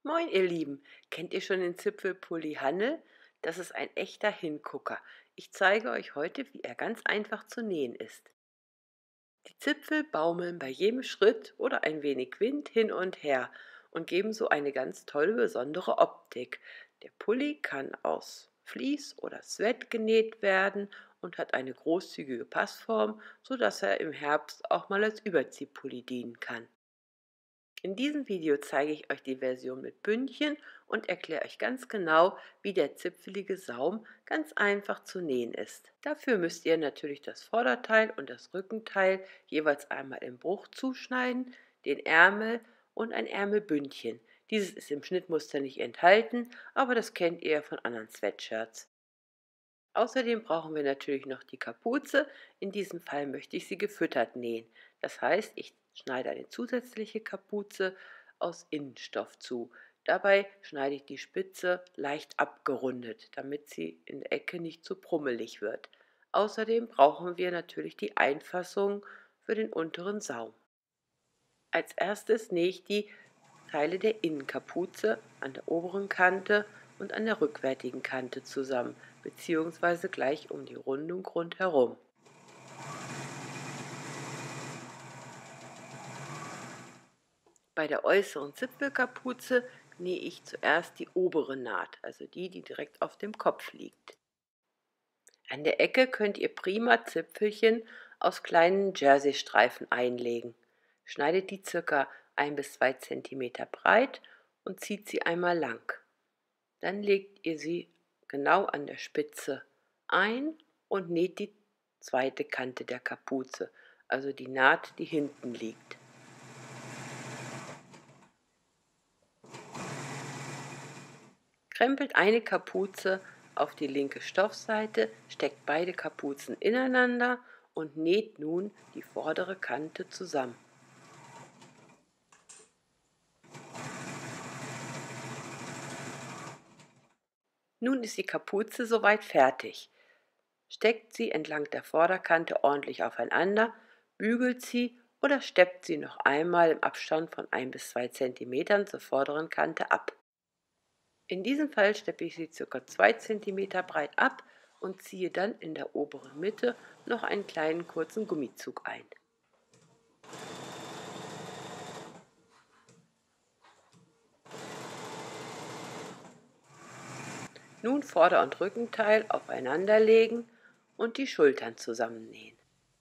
Moin, ihr Lieben. Kennt ihr schon den Zipfelpulli Hanne? Das ist ein echter Hingucker. Ich zeige euch heute, wie er ganz einfach zu nähen ist. Die Zipfel baumeln bei jedem Schritt oder ein wenig Wind hin und her und geben so eine ganz tolle, besondere Optik. Der Pulli kann aus Vlies oder Sweat genäht werden und hat eine großzügige Passform, sodass er im Herbst auch mal als Überziehpulli dienen kann. In diesem Video zeige ich euch die Version mit Bündchen und erkläre euch ganz genau, wie der zipfelige Saum ganz einfach zu nähen ist. Dafür müsst ihr natürlich das Vorderteil und das Rückenteil jeweils einmal im Bruch zuschneiden, den Ärmel und ein Ärmelbündchen. Dieses ist im Schnittmuster nicht enthalten, aber das kennt ihr ja von anderen Sweatshirts. Außerdem brauchen wir natürlich noch die Kapuze. In diesem Fall möchte ich sie gefüttert nähen. Das heißt, ich schneide eine zusätzliche Kapuze aus Innenstoff zu. Dabei schneide ich die Spitze leicht abgerundet, damit sie in der Ecke nicht zu prummelig wird. Außerdem brauchen wir natürlich die Einfassung für den unteren Saum. Als erstes nähe ich die Teile der Innenkapuze an der oberen Kante und an der rückwärtigen Kante zusammen, bzw. gleich um die Rundung rundherum. Bei der äußeren Zipfelkapuze nähe ich zuerst die obere Naht, also die direkt auf dem Kopf liegt. An der Ecke könnt ihr prima Zipfelchen aus kleinen Jersey-Streifen einlegen. Schneidet die ca. 1 bis 2 cm breit und zieht sie einmal lang. Dann legt ihr sie genau an der Spitze ein und näht die zweite Kante der Kapuze, also die Naht, die hinten liegt. Krempelt eine Kapuze auf die linke Stoffseite, steckt beide Kapuzen ineinander und näht nun die vordere Kante zusammen. Nun ist die Kapuze soweit fertig. Steckt sie entlang der Vorderkante ordentlich aufeinander, bügelt sie oder steppt sie noch einmal im Abstand von 1 bis 2 cm zur vorderen Kante ab. In diesem Fall steppe ich sie ca. 2 cm breit ab und ziehe dann in der oberen Mitte noch einen kleinen kurzen Gummizug ein. Nun Vorder- und Rückenteil aufeinander legen und die Schultern zusammennähen.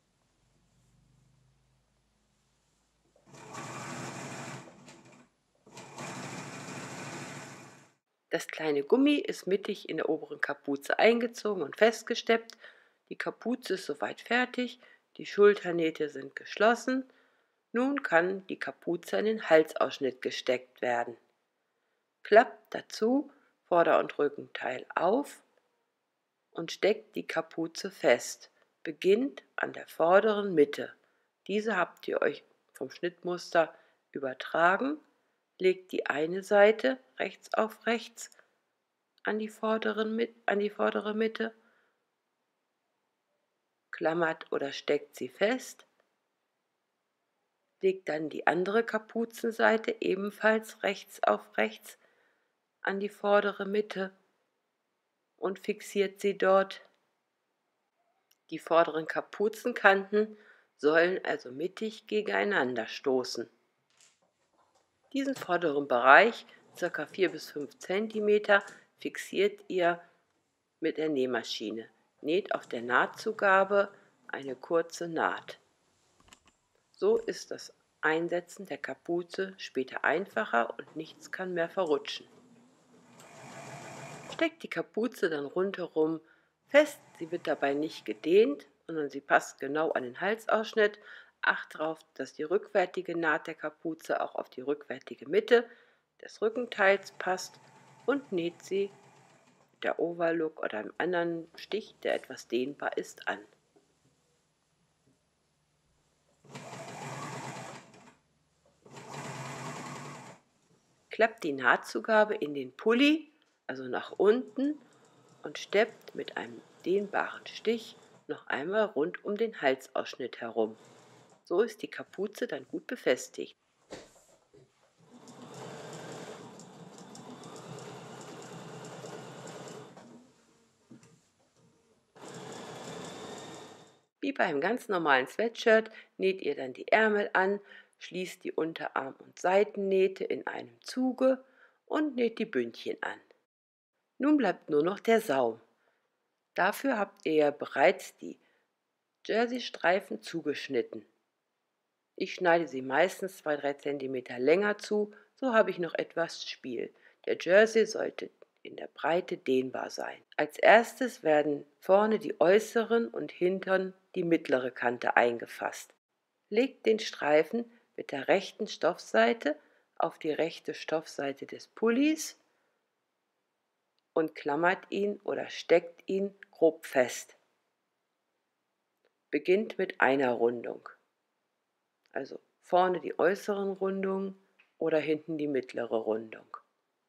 Das kleine Gummi ist mittig in der oberen Kapuze eingezogen und festgesteppt. Die Kapuze ist soweit fertig, die Schulternähte sind geschlossen. Nun kann die Kapuze in den Halsausschnitt gesteckt werden. Klappt dazu Vorder- und Rückenteil auf und steckt die Kapuze fest. Beginnt an der vorderen Mitte. Diese habt ihr euch vom Schnittmuster übertragen. Legt die eine Seite rechts auf rechts an die vordere Mitte, klammert oder steckt sie fest, legt dann die andere Kapuzenseite ebenfalls rechts auf rechts an die vordere Mitte und fixiert sie dort. Die vorderen Kapuzenkanten sollen also mittig gegeneinander stoßen. Diesen vorderen Bereich, ca. 4 bis 5 cm, fixiert ihr mit der Nähmaschine. Näht auf der Nahtzugabe eine kurze Naht. So ist das Einsetzen der Kapuze später einfacher und nichts kann mehr verrutschen. Steckt die Kapuze dann rundherum fest, sie wird dabei nicht gedehnt, sondern sie passt genau an den Halsausschnitt. Acht darauf, dass die rückwärtige Naht der Kapuze auch auf die rückwärtige Mitte des Rückenteils passt und näht sie mit der Overlock oder einem anderen Stich, der etwas dehnbar ist, an. Klappt die Nahtzugabe in den Pulli, also nach unten, und steppt mit einem dehnbaren Stich noch einmal rund um den Halsausschnitt herum. So ist die Kapuze dann gut befestigt. Wie beim ganz normalen Sweatshirt näht ihr dann die Ärmel an, schließt die Unterarm- und Seitennähte in einem Zuge und näht die Bündchen an. Nun bleibt nur noch der Saum. Dafür habt ihr ja bereits die Jersey-Streifen zugeschnitten. Ich schneide sie meistens 2–3 cm länger zu, so habe ich noch etwas Spiel. Der Jersey sollte in der Breite dehnbar sein. Als erstes werden vorne die äußeren und hintern die mittlere Kante eingefasst. Legt den Streifen mit der rechten Stoffseite auf die rechte Stoffseite des Pullis und klammert ihn oder steckt ihn grob fest. Beginnt mit einer Rundung, also vorne die äußeren Rundungen oder hinten die mittlere Rundung.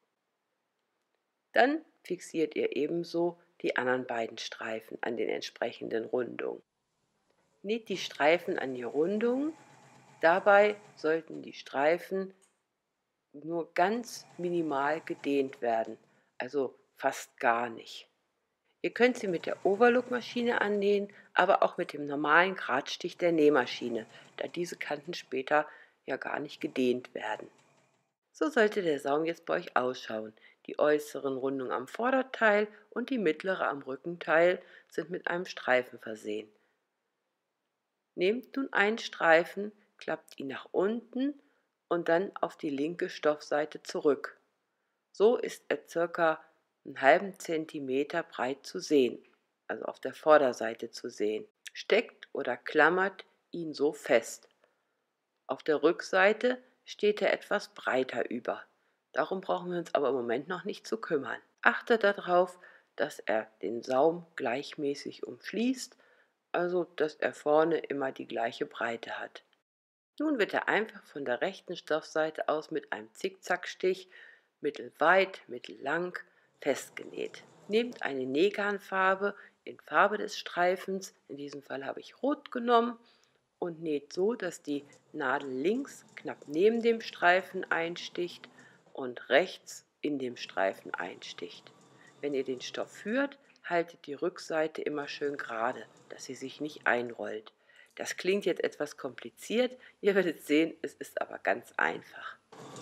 Dann fixiert ihr ebenso die anderen beiden Streifen an den entsprechenden Rundungen. Näht die Streifen an die Rundungen, dabei sollten die Streifen nur ganz minimal gedehnt werden, also fast gar nicht. Ihr könnt sie mit der Overlock-Maschine annähen, aber auch mit dem normalen Gradstich der Nähmaschine, da diese Kanten später ja gar nicht gedehnt werden. So sollte der Saum jetzt bei euch ausschauen. Die äußeren Rundungen am Vorderteil und die mittlere am Rückenteil sind mit einem Streifen versehen. Nehmt nun einen Streifen, klappt ihn nach unten und dann auf die linke Stoffseite zurück. So ist er ca. einen halben Zentimeter breit zu sehen, also auf der Vorderseite zu sehen. Steckt oder klammert ihn so fest. Auf der Rückseite steht er etwas breiter über. Darum brauchen wir uns aber im Moment noch nicht zu kümmern. Achtet darauf, dass er den Saum gleichmäßig umschließt, also dass er vorne immer die gleiche Breite hat. Nun wird er einfach von der rechten Stoffseite aus mit einem Zickzackstich mittelweit, mittellang festgenäht. Nehmt eine Nähgarnfarbe in Farbe des Streifens, in diesem Fall habe ich Rot genommen, und näht so, dass die Nadel links knapp neben dem Streifen einsticht und rechts in dem Streifen einsticht. Wenn ihr den Stoff führt, haltet die Rückseite immer schön gerade, dass sie sich nicht einrollt. Das klingt jetzt etwas kompliziert, ihr werdet sehen, es ist aber ganz einfach.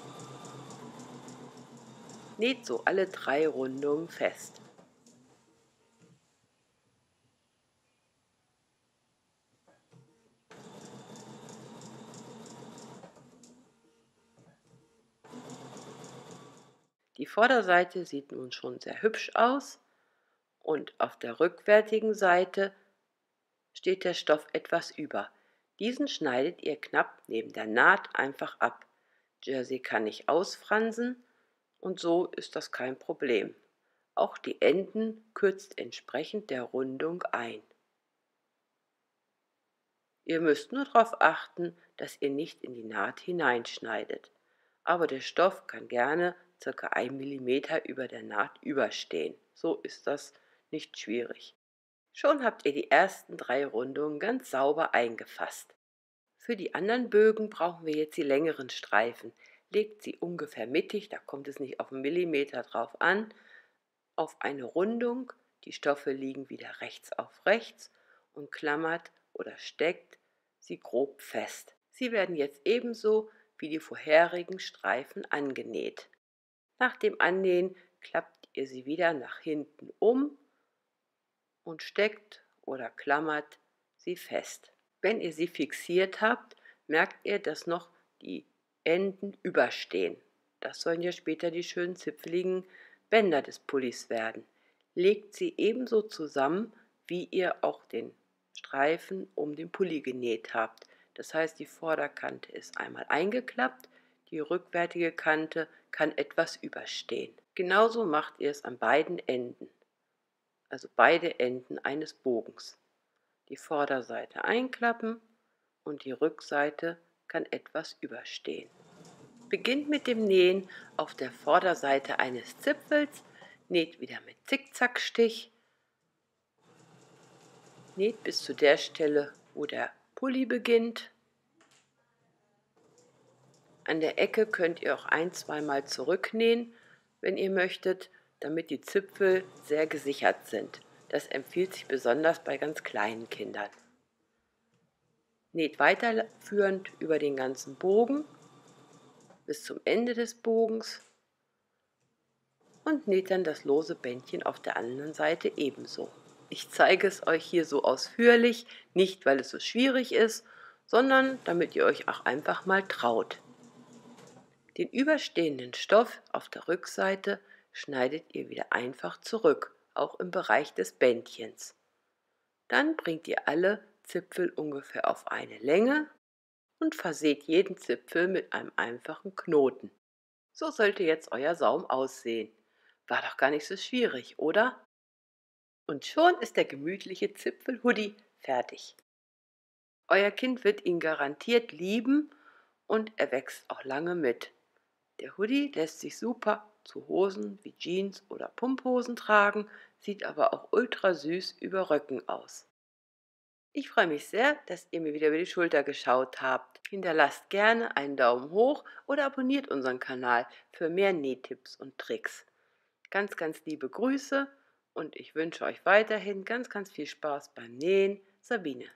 Näht so alle 3 Rundungen fest. Die Vorderseite sieht nun schon sehr hübsch aus und auf der rückwärtigen Seite steht der Stoff etwas über. Diesen schneidet ihr knapp neben der Naht einfach ab. Jersey kann nicht ausfransen und so ist das kein Problem. Auch die Enden kürzt entsprechend der Rundung ein. Ihr müsst nur darauf achten, dass ihr nicht in die Naht hineinschneidet. Aber der Stoff kann gerne ca. 1 mm über der Naht überstehen. So ist das nicht schwierig. Schon habt ihr die ersten 3 Rundungen ganz sauber eingefasst. Für die anderen Bögen brauchen wir jetzt die längeren Streifen. Legt sie ungefähr mittig, da kommt es nicht auf einen Millimeter drauf an, auf eine Rundung. Die Stoffe liegen wieder rechts auf rechts und klammert oder steckt sie grob fest. Sie werden jetzt ebenso wie die vorherigen Streifen angenäht. Nach dem Annähen klappt ihr sie wieder nach hinten um und steckt oder klammert sie fest. Wenn ihr sie fixiert habt, merkt ihr, dass noch die Enden überstehen. Das sollen ja später die schönen zipfeligen Bänder des Pullis werden. Legt sie ebenso zusammen, wie ihr auch den Streifen um den Pulli genäht habt. Das heißt, die Vorderkante ist einmal eingeklappt, die rückwärtige Kante kann etwas überstehen. Genauso macht ihr es an beiden Enden, also beide Enden eines Bogens. Die Vorderseite einklappen und die Rückseite kann etwas überstehen. Beginnt mit dem Nähen auf der Vorderseite eines Zipfels, näht wieder mit Zickzackstich, näht bis zu der Stelle, wo der Pulli beginnt. An der Ecke könnt ihr auch 1–2 Mal zurücknähen, wenn ihr möchtet, damit die Zipfel sehr gesichert sind. Das empfiehlt sich besonders bei ganz kleinen Kindern. Näht weiterführend über den ganzen Bogen bis zum Ende des Bogens und näht dann das lose Bändchen auf der anderen Seite ebenso. Ich zeige es euch hier so ausführlich, nicht weil es so schwierig ist, sondern damit ihr euch auch einfach mal traut. Den überstehenden Stoff auf der Rückseite schneidet ihr wieder einfach zurück, auch im Bereich des Bändchens. Dann bringt ihr alle Zipfel ungefähr auf eine Länge und verseht jeden Zipfel mit einem einfachen Knoten. So sollte jetzt euer Saum aussehen. War doch gar nicht so schwierig, oder? Und schon ist der gemütliche Zipfelhoodie fertig. Euer Kind wird ihn garantiert lieben und er wächst auch lange mit. Der Hoodie lässt sich super zu Hosen wie Jeans oder Pumphosen tragen, sieht aber auch ultra süß über Röcken aus. Ich freue mich sehr, dass ihr mir wieder über die Schulter geschaut habt. Hinterlasst gerne einen Daumen hoch oder abonniert unseren Kanal für mehr Nähtipps und Tricks. Ganz, ganz liebe Grüße und ich wünsche euch weiterhin ganz, ganz viel Spaß beim Nähen. Sabine.